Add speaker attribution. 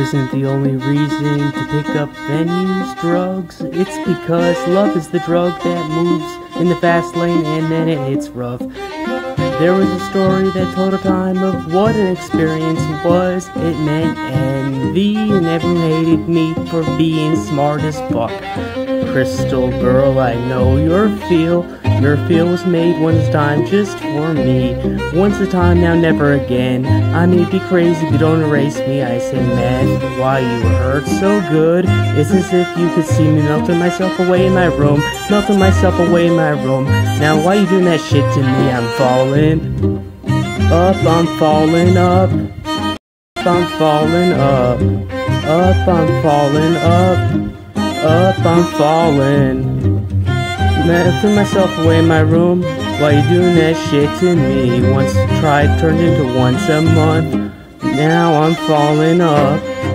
Speaker 1: isn't the only reason to pick up venues, drugs. It's because love is the drug that moves in the fast lane and then it hits rough. There was a story that told a time of what an experience was. It meant envy and everyone hated me for being smart as fuck. Crystal girl, I know your feel. Your feel was made once time just for me. Once a time, now never again. I may be crazy, but don't erase me. I say, man, why you hurt so good? It's as if you could see me melting myself away in my room. Melting myself away in my room. Now why you doing that shit to me? I'm falling up, I'm falling up. I'm falling up. Up, I'm falling up. Up, I'm falling. Melting myself away in my room. Why you doing that shit to me? Once tried, turned into once a month. Now I'm falling up.